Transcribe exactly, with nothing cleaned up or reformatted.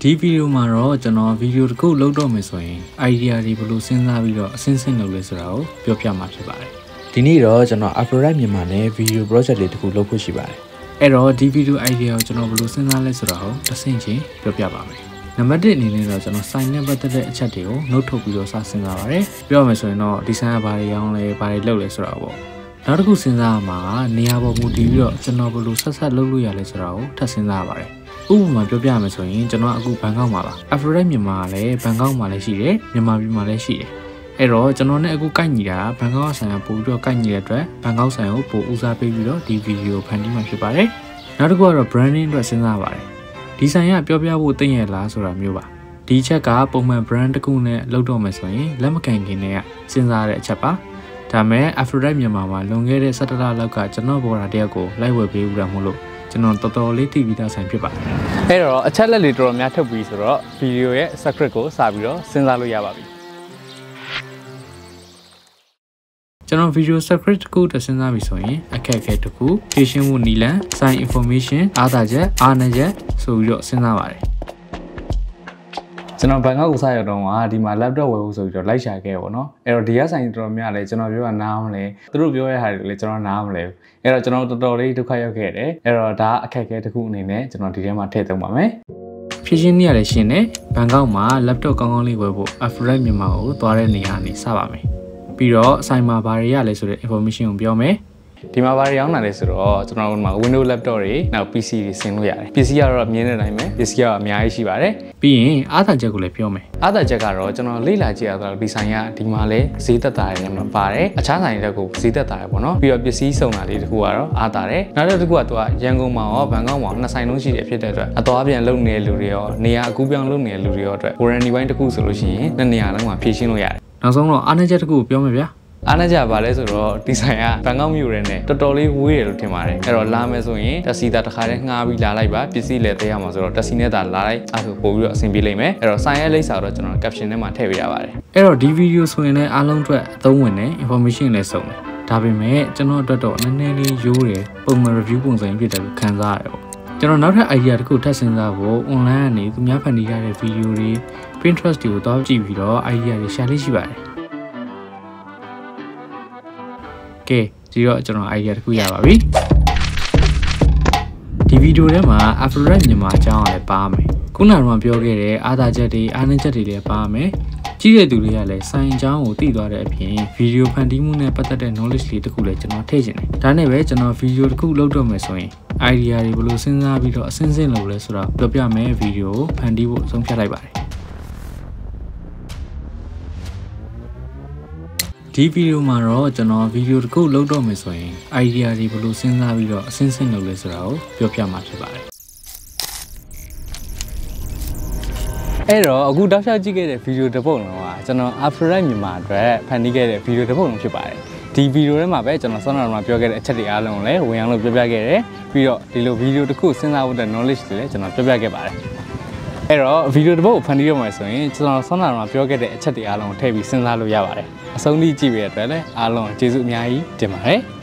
ဒီဗီဒီယိုမှာတော့ကျွန်တော်ဗီဒီယိုတစ်ခုလုပ်တော့မယ်ဆိုရင် idea တွေဘယ်လိုစဉ်းစားပြီးတော့အစင်းစင်းလုပ်လဲဆိုတာကိုပြောပြမှာဖြစ်ပါတယ်ဒီနေ့တော့ကျွန်တော် Afrorack မြန်မာနဲ့ video project လေးတစ်ခုလုပ်ဖို့ရှိပါတယ်အဲ့တော့ဒီ video idea ကိုကျွန်တော်ဘယ်လိုစဉ်းစားလဲဆိုတာကိုတစ်ဆင့်ချင်းပြောပြပါမယ်နံပါတ်တစ်အနေနဲ့တော့ကျွန်တော် sign နဲ့ပတ်သက်တဲ့အချက်တွေကို note ထုတ်ပြီးတော့စစဉ်းစားပါတယ်ပြောရမယ်ဆိုရင်တော့ design ကဘာတွေရောင်းလဲဘာတွေလုပ်လဲဆိုတာပေါ့နောက်တစ်ခုစဉ်းစားရမှာနေရာပေါ်မူတည်ပြီးတော့ကျွန်တော်ဘယ်လိုဆက်ဆက်လုပ်လို့ရလဲဆိုတာကိုထပ်စဉ်းစားရပါတယ်ဥပမာပြောပြမယ်ဆိုရင်ကျွန်တော်အခုဘန်ကောက်မှာပါ Afrorack မြန်မာကလည်းဘန်ကောက်မှာလည်းရှိတယ်မြန်မာပြည်မှာလည်းရှိတယ်အဲ့တော့ကျွန်တော်နဲ့အခုကိုက်ညီတာဘန်ကောက်ဆိုင်ကပို့ပြီးတော့ကိုက်ညီတဲ့အတွက်ဘန်ကောက်ဆိုင်ကိုပို့ဦးစားပေးပြီးတော့ဒီဗီဒီယိုဖန်တီးမှဖြစ်ပါတယ်နောက်တစ်ခုကတော့ branding အတွက်စဉ်းစားပါတယ်ဒီဆိုင်ကပြောပြဖို့သိရလားဆိုတာမျိုးပါဒီချက်ကပုံမှန် brand တစ်ခုနဲ့လုပ်တော့မယ်ဆိုရင်လက်မခံခင်နဲ့စဉ်းစားတဲ့အချက်ပါဒါမဲ့ Afrorack မြန်မာမှာလွန်ခဲ့တဲ့၁၇လလောက်ကကျွန်တော်ဘော်ဒါတယောက်ကိုလိုက်ဝယ်ပေးဦးတာမို့လို့ကျွန်တော်တော်တော်လေးသိပြီးသားဆိုင်ဖြစ်ပါတယ်အဲ့တော့အချက်လက်လေးတော်တော်များထုတ်ပြီးဆိုတော့ဗီဒီယိုရဲ့ script ကိုစပြီးတော့စဉ်းစားလို့ရပါပြီကျွန်တော် video script ကိုတစဉ်းစားပြီဆိုရင်အခက်အခဲတစ်ခုဖြည့်ရှင်းမှုနည်းလမ်း sign information အားသာချက်အားနည်းချက်ဆိုပြီးတော့စဉ်းစားပါတယ်ကျွန်တော်ဘန်ကောက်ကိုစရတော့ကဒီမှာ laptop ဝယ်ဖို့ဆိုပြီးတော့လိုက်ရှာခဲ့ပေါ့နော်အဲ့တော့ဒီကဆိုင်တော်တော်များလဲကျွန်တော်ပြောတာနားမလဲသူတို့ပြောရတဲ့ဟာတွေလည်းကျွန်တော်နားမလဲအဲ့တော့ကျွန်တော်တော်တော်လေးဒုက္ခရောက်ခဲ့တယ်အဲ့တော့ဒါအခက်အခဲတစ်ခုအနေနဲ့ကျွန်တော်ဒီထဲမှာထည့်သုံးပါမယ်ဖြည့်ရှင်းနည်းရလည်းရှင်းတယ်ဘန်ကောက်မှာ laptop ကောင်းကောင်းလေးဝယ်ဖို့ Afrorack မြန်မာကိုသွားတဲ့နေရာကနေစပါမယ်ပြီးတော့ဆိုင်မှာဘာတွေရလဲဆိုတဲ့ information ကိုပြောမယ်ဒီမှာဘာတွေရောင်းတာလဲဆိုတော့ကျွန်တော်တို့မှာ Windows laptop တွေနောက် P C တွေဆင်လို့ရတယ် P C ကတော့မြင်တဲ့အတိုင်းပဲ P C ကအများကြီးရှိပါတယ်ပြီးရင်အားသာချက်ကိုလည်းပြောမယ်အားသာချက်ကတော့ကျွန်တော်လေ့လာကြည့်ရတော့ဒီဆိုင်ကဒီမှာလည်းဈေးသက်သာတယ်မှာပါတယ်အခြားဆိုင်တွေကဈေးသက်သာတယ်ပေါ့နော်ပြီးတော့ပစ္စည်းစုံတာလေးတခုကတော့အားသာတယ်နောက်တစ်ခုကသူကရန်ကုန်မှာရောဘန်ကောက်မှာရောနှစ်ဆိုင်လုံးရှိတယ်ဖြစ်တဲ့အတွက်အသွားပြန်လုပ်နေတဲ့လူတွေရောနေရာအကူပြောင်းလုပ်နေတဲ့လူတွေရောအတွက် warranty ပိုင်းတစ်ခုဆိုလို့ရှိရင်နှစ်နေရာလုံးမှာဖြည့်ရှင်းလို့ရတယ်နောက်ဆုံးတော့အားနည်းချက်တစ်ခုကိုပြောမယ်ဗျာအားနည်းကြပါလဲဆိုတော့ဒီဆိုင်ကဘန်ကောက်မြို့ရဲနဲ့တော်တော်လေးဝေးတယ်လို့ထင်ပါတယ်အဲ့တော့လာမယ်ဆိုရင်တက်စီသားတစ်ခါတည်းငှားပြီးလာလိုက်ပါပစ္စည်းလည်းတည်ရမှာဆိုတော့တက်စီနဲ့သာလာလိုက်အဲ့ဒါပို့ပြီးတော့အဆင်ပြေလိမ့်မယ်အဲ့တော့ဆိုင်ရဲ့လိပ်စာတော့ကျွန်တော် caption ထဲမှာထည့်ပေးရပါတယ်အဲ့တော့ဒီဗီဒီယိုဆိုရင်လည်းအားလုံးအတွက်အသုံးဝင်တဲ့ information လည်းစုံတယ်ဒါပေမဲ့ကျွန်တော်အတွက်တော့နည်းနည်းလေးရိုးတယ်ပုံမှန် review ပုံစံဖြစ်တယ်လို့ခံစားရတယ်ပေါ့ကျွန်တော်နောက်ထပ် idea တစ်ခုထပ်စဉ်းစားဖို့ online ကနေသူများဖန်တီးရတဲ့ဗီဒီယိုတွေ Pinterest တွေကိုတောက်ကြည့်ပြီးတော့ idea တွေ share လေးရှိပါတယ်ကဲဒီတော့ကျွန်တော် idea တစ်ခုရပါပြီဒီဗီဒီယိုထဲမှာ Afrorack မြန်မာအကြောင်းလည်းပါမယ်ခုနကပြောခဲ့တဲ့အားသာချက်တွေအားနည်းချက်တွေလည်းပါမယ်ကြည့်တဲ့သူတွေကလည်းဆိုင်အကြောင်းကိုသိသွားတဲ့အပြင်ဗီဒီယိုဖန်တီးမှုနဲ့ပတ်သက်တဲ့ knowledge လေးတစ်ခုလည်းကျွန်တော်ထည့်ချင်တယ်ဒါနဲ့ပဲကျွန်တော်ဗီဒီယိုတစ်ခုလုပ်တော့မယ်ဆိုရင် idea တွေဘယ်လိုစဉ်းစားပြီးတော့အစင်းစင်းလုပ်လဲဆိုတာပြောပြမယ်ဗီဒီယိုကိုဖန်တီးဖို့ဆုံးဖြတ်လိုက်ပါတယ်ဒီဗီဒီယိုမှာတော့ကျွန်တော်ဗီဒီယိုတစ်ခုလုပ်တော့မယ်ဆိုရင် idea တွေဘယ်လိုစဉ်းစားပြီးတော့အစင်းစင်းလုပ်လဲဆိုတာကိုပြောပြမှာဖြစ်ပါတယ်အဲ့တော့အခုတောက်လျှောက်ကြည့်ခဲ့တဲ့ဗီဒီယိုတစ်ပုဒ်လုံးကကျွန်တော် Afrorack မြန်မာအတွက်ဖန်တီးခဲ့တဲ့ဗီဒီယိုတစ်ပုဒ်လုံးဖြစ်ပါတယ်ဒီဗီဒီယိုထဲမှာပဲကျွန်တော်စောနောက်မှာပြောခဲ့တဲ့အချက်တွေအားလုံးကိုလည်းဝင်အောင်လို့ပြောပြခဲ့တယ်ပြီးတော့ဒီလိုဗီဒီယိုတစ်ခုစဉ်းစားဖို့တဲ့ knowledge တွေလည်းကျွန်တော်ပြောပြခဲ့ပါတယ်အဲ့တော့ဗီဒီယိုတစ်ပုဒ်ကိုဖန်တီးရမှာဆိုရင်ကျွန်တော်စောနောက်မှာပြောခဲ့တဲ့အချက်တွေအားလုံးကိုထည့်ပြီးစဉ်းစားလို့ရပါတယ်အဆုံးထိကြည့်ပြီးရတဲ့အတွက်လည်းအားလုံးကျေးဇူးအများကြီးတင်ပါတယ်